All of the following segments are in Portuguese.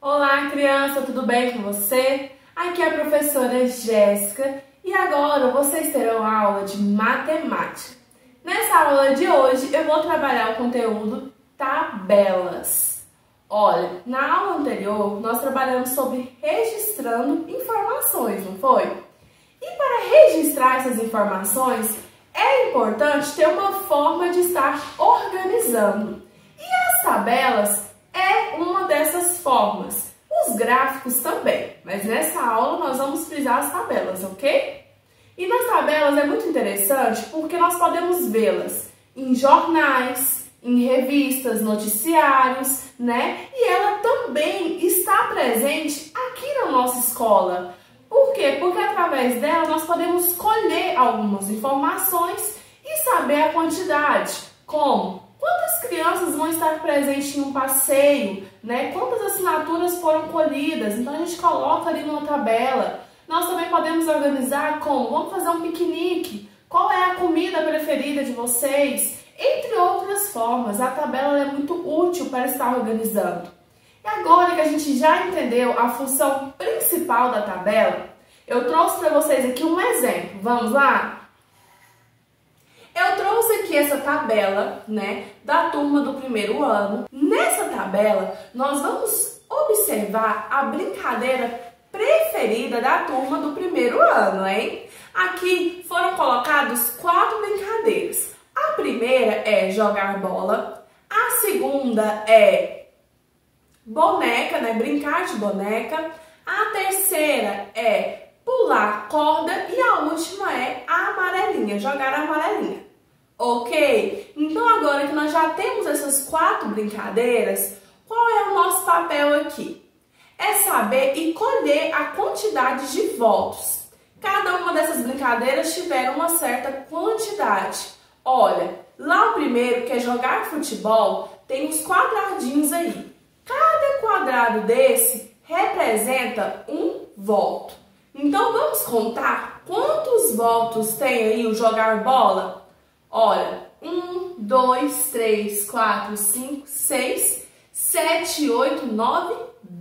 Olá, criança, tudo bem com você? Aqui é a professora Jéssica e agora vocês terão aula de matemática. Nessa aula de hoje eu vou trabalhar o conteúdo tabelas. Olha, na aula anterior nós trabalhamos sobre registrando informações, não foi? E para registrar essas informações é importante ter uma forma de estar organizando. E as tabelas é uma dessas formas. Os gráficos também, mas nessa aula nós vamos frisar as tabelas, ok? E nas tabelas é muito interessante porque nós podemos vê-las em jornais, em revistas, noticiários, né? E ela também está presente aqui na nossa escola. Por quê? Porque através dela nós podemos colher algumas informações e saber a quantidade. Como? Quantas crianças vão estar presentes em um passeio, né? Quantas assinaturas foram colhidas? Então a gente coloca ali numa tabela. Nós também podemos organizar como? Vamos fazer um piquenique. Qual é a comida preferida de vocês? Entre outras formas, a tabela é muito útil para estar organizando. E agora que a gente já entendeu a função principal da tabela, eu trouxe para vocês aqui um exemplo. Vamos lá? Eu trouxe aqui essa tabela, né, da turma do primeiro ano. Nessa tabela, nós vamos observar a brincadeira preferida da turma do primeiro ano, hein? Aqui foram colocados 4 brincadeiras. A primeira é jogar bola, a segunda é boneca, né, brincar de boneca, a terceira é pular corda e a última é a amarelinha, jogar a amarelinha. Ok? Então agora que nós já temos essas 4 brincadeiras, qual é o nosso papel aqui? É saber e colher a quantidade de votos. Cada uma dessas brincadeiras tiver uma certa quantidade. Olha, lá o primeiro, que é jogar futebol, tem uns quadradinhos aí. Cada quadrado desse representa um voto. Então vamos contar quantos votos tem aí o jogar bola? Olha, 1, 2, 3, 4, 5, 6, 7, 8, 9,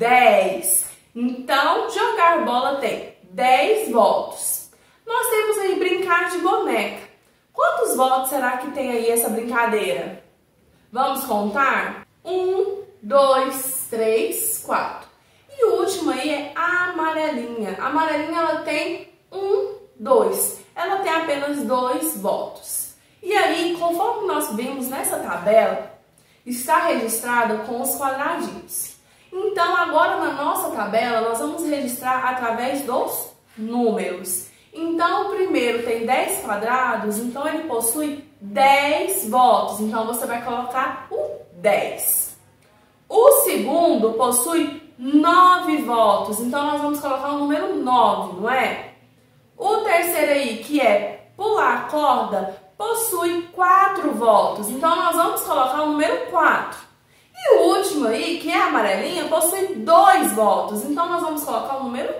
10. Então, jogar bola tem 10 votos. Nós temos aí brincar de boneca. Quantos votos será que tem aí essa brincadeira? Vamos contar? 1, 2, 3, 4. E o último aí é a amarelinha. A amarelinha ela tem 1, 2. Ela tem apenas 2 votos. E aí, conforme nós vimos nessa tabela, está registrado com os quadradinhos. Então, agora na nossa tabela, nós vamos registrar através dos números. Então, o primeiro tem 10 quadrados, então ele possui 10 votos. Então, você vai colocar o 10. O segundo possui 9 votos, então nós vamos colocar o número 9, não é? O terceiro aí, que é pular corda, possui 4 votos, então nós vamos colocar o número 4. E o último aí, que é a amarelinha, possui 2 votos, então nós vamos colocar o número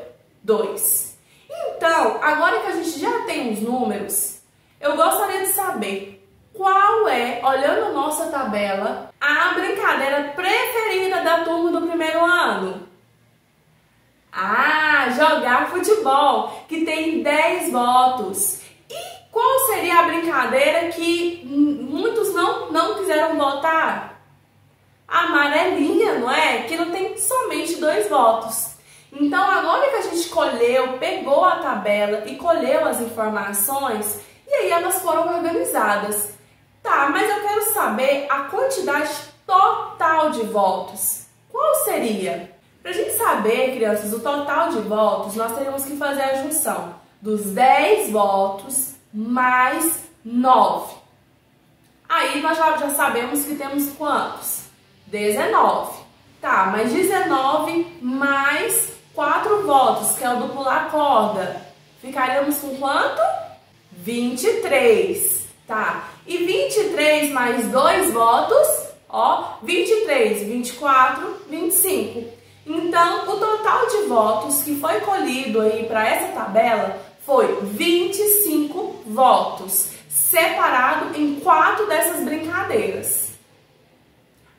2. Então, agora que a gente já tem os números, eu gostaria de saber qual é, olhando a nossa tabela, a brincadeira preferida da turma do primeiro ano. Ah, jogar futebol, que tem 10 votos. E qual seria a brincadeira que muitos não quiseram votar? A amarelinha, não é? Que não tem somente 2 votos. Então, agora que a gente colheu, pegou a tabela e colheu as informações, e aí elas foram organizadas. Tá, mas eu quero saber a quantidade total de votos. Qual seria? Para a gente saber, crianças, o total de votos, nós teríamos que fazer a junção dos 10 votos mais 9. Aí nós já sabemos que temos quantos? 19. Tá, mas 19 mais 4 votos, que é o do pular corda. Ficaríamos com quanto? 23. Tá, e 23 mais 2 votos, ó, 23, 24, 25. Então, o total de votos que foi colhido aí para essa tabela foi 25 votos, separado em 4 dessas brincadeiras.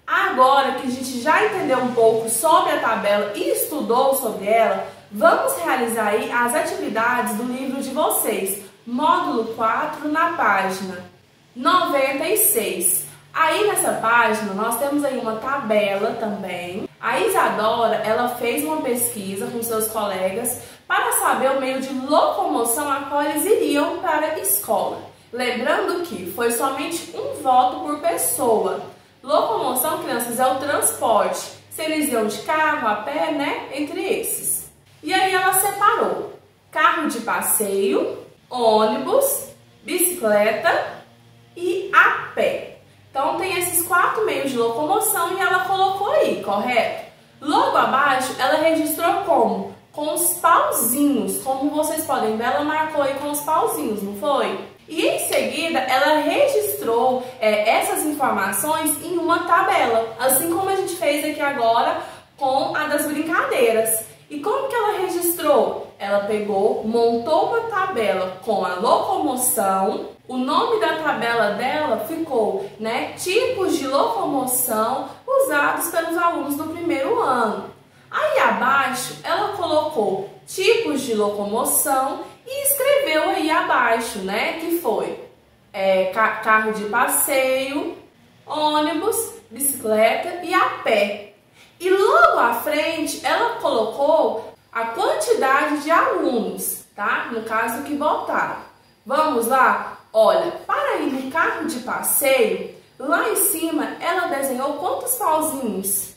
Agora que a gente já entendeu um pouco sobre a tabela e estudou sobre ela, vamos realizar aí as atividades do livro de vocês, módulo 4, na página 96. Aí nessa página nós temos aí uma tabela também. A Isadora, ela fez uma pesquisa com seus colegas para saber o meio de locomoção a qual eles iriam para a escola. Lembrando que foi somente um voto por pessoa. Locomoção, crianças, é o transporte. Se eles iam de carro, a pé, né? Entre esses. E aí ela separou carro de passeio, ônibus, bicicleta e a pé. Então tem esses 4 meios de locomoção e ela colocou aí, correto? Logo abaixo ela registrou como? Com os pauzinhos. Como vocês podem ver, ela marcou aí com os pauzinhos, não foi? E em seguida ela registrou essas informações em uma tabela, assim como a gente fez aqui agora com a das brincadeiras. E como que ela registrou? Ela pegou, montou uma tabela com a locomoção. O nome da tabela dela ficou, né, tipos de locomoção usados pelos alunos do primeiro ano. Aí abaixo ela colocou tipos de locomoção e escreveu aí abaixo, né, que foi carro de passeio, ônibus, bicicleta e a pé. E logo à frente ela colocou a quantidade de alunos, tá? No caso que votaram. Vamos lá? Olha, para ir no carro de passeio, lá em cima ela desenhou quantos pauzinhos?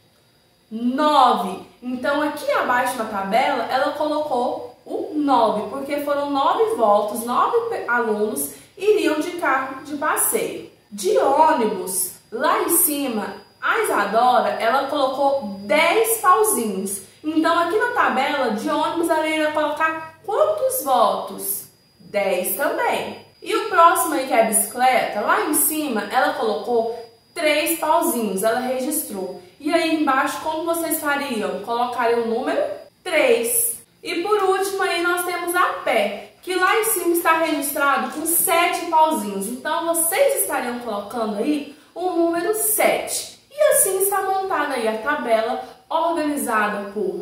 9. Então aqui abaixo na tabela ela colocou o 9, porque foram 9 votos, 9 alunos iriam de carro de passeio. De ônibus, lá em cima, a Isadora, ela colocou 10 pauzinhos. Então aqui na tabela de ônibus ela iria colocar quantos votos? 10 também. E o próximo aí, que é a bicicleta, lá em cima ela colocou 3 pauzinhos, ela registrou. E aí embaixo, como vocês fariam? Colocariam o número 3. E por último aí nós temos a pé, que lá em cima está registrado com 7 pauzinhos. Então vocês estariam colocando aí o número 7. E assim está montada aí a tabela, organizada por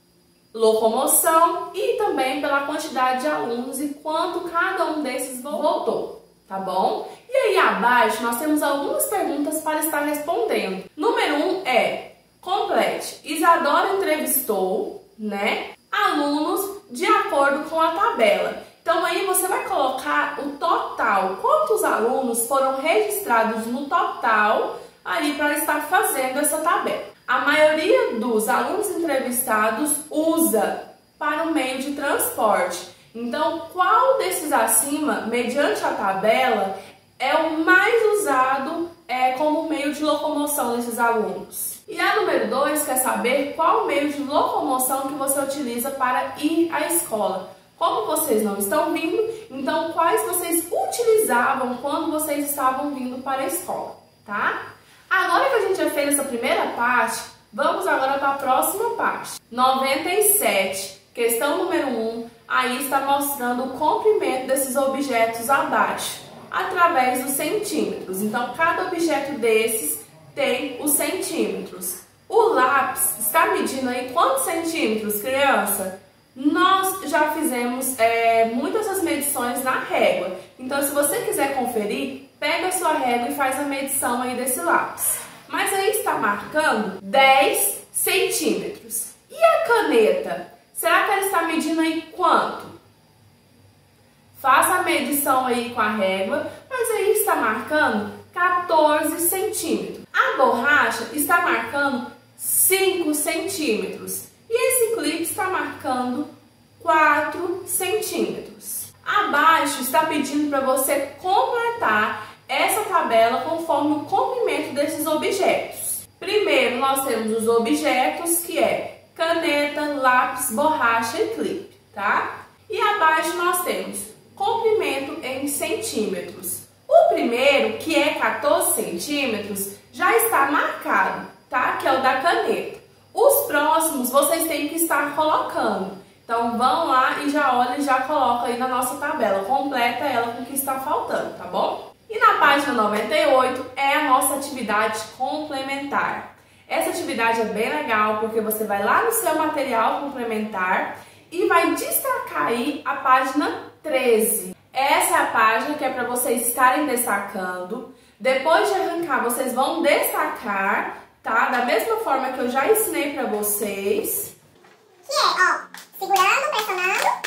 locomoção e também pela quantidade de alunos e quanto cada um desses votou, tá bom? E aí abaixo nós temos algumas perguntas para estar respondendo. Número 1 é: complete. Isadora entrevistou, né, alunos de acordo com a tabela. Então aí você vai colocar o total, quantos alunos foram registrados no total aí para estar fazendo essa tabela. A maioria dos alunos entrevistados usa para o meio de transporte. Então, qual desses acima, mediante a tabela, é o mais usado como meio de locomoção desses alunos? E a número 2 quer saber qual meio de locomoção que você utiliza para ir à escola. Como vocês não estão vindo, então quais vocês utilizavam quando vocês estavam vindo para a escola, tá? Agora que a gente já fez essa primeira parte, vamos agora para a próxima parte. 97, questão número 1, aí está mostrando o comprimento desses objetos abaixo, através dos centímetros. Então, cada objeto desses tem os centímetros. O lápis está medindo aí quantos centímetros, criança? Nós já fizemos muitas das medições na régua. Então, se você quiser conferir, pega a sua régua e faz a medição aí desse lápis. Mas aí está marcando 10 centímetros. E a caneta? Será que ela está medindo aí quanto? Faça a medição aí com a régua, mas aí está marcando 14 centímetros. A borracha está marcando 5 centímetros. E esse clipe está marcando 4 centímetros. Abaixo está pedindo para você completar essa tabela conforme o comprimento desses objetos. Primeiro nós temos os objetos, que é caneta, lápis, borracha e clipe, tá? E abaixo nós temos comprimento em centímetros. O primeiro, que é 14 centímetros, já está marcado, tá? Que é o da caneta. Os próximos vocês têm que estar colocando. Então vão lá e já olha e já coloca aí na nossa tabela. Completa ela com o que está faltando, tá bom? E na página página 98 é a nossa atividade complementar. Essa atividade é bem legal porque você vai lá no seu material complementar e vai destacar aí a página 13. Essa é a página que é para vocês estarem destacando. Depois de arrancar, vocês vão destacar, tá? Da mesma forma que eu já ensinei para vocês. Que é, ó, segurando, pressionando.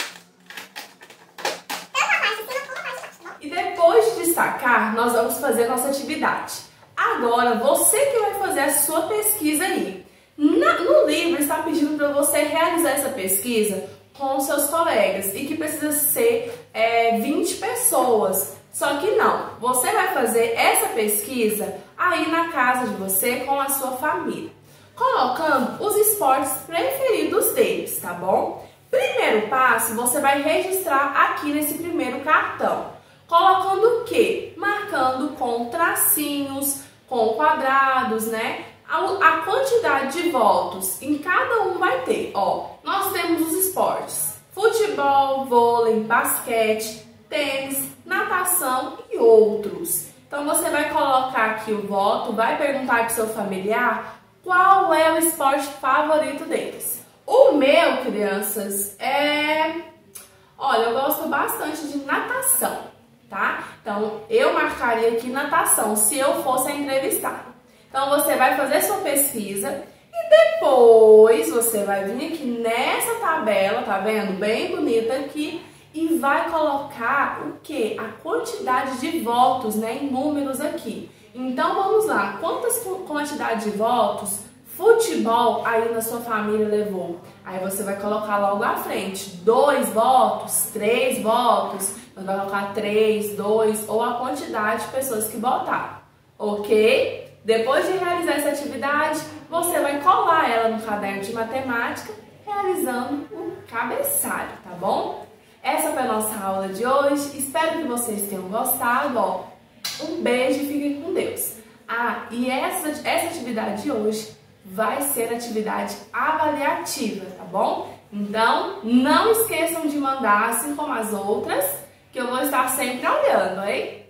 Tanto a parte de cima como a parte de baixo, tá bom? E depois de destacar, nós vamos fazer a nossa atividade. Agora, você que vai fazer a sua pesquisa aí. No livro está pedindo para você realizar essa pesquisa com seus colegas e que precisa ser 20 pessoas. Só que não, você vai fazer essa pesquisa aí na casa de você com a sua família, colocando os esportes preferidos deles, tá bom? Primeiro passo, você vai registrar aqui nesse primeiro cartão, colocando o quê? Marcando com tracinhos, com quadrados, né? A quantidade de votos em cada um vai ter, ó. Nós temos os esportes: futebol, vôlei, basquete, tênis, natação e outros. Então você vai colocar aqui o voto, vai perguntar para o seu familiar qual é o esporte favorito deles. O meu, crianças, olha, eu gosto bastante de natação, tá? Então eu marcaria aqui natação se eu fosse a entrevistada. Então você vai fazer sua pesquisa e depois você vai vir aqui nessa tabela, tá vendo? Bem bonita aqui. E vai colocar o que? A quantidade de votos, né? Em números aqui. Então vamos lá. Quantas quantidade de votos futebol aí na sua família levou? Aí você vai colocar logo à frente 2 votos, 3 votos. Você vai colocar 3, 2 ou a quantidade de pessoas que votaram. Ok? Depois de realizar essa atividade, você vai colar ela no caderno de matemática, realizando o cabeçalho, tá bom? Essa foi a nossa aula de hoje. Espero que vocês tenham gostado. Ó, um beijo e fiquem com Deus. E essa atividade de hoje vai ser atividade avaliativa, tá bom? Então, não esqueçam de mandar, assim como as outras, que eu vou estar sempre olhando, hein?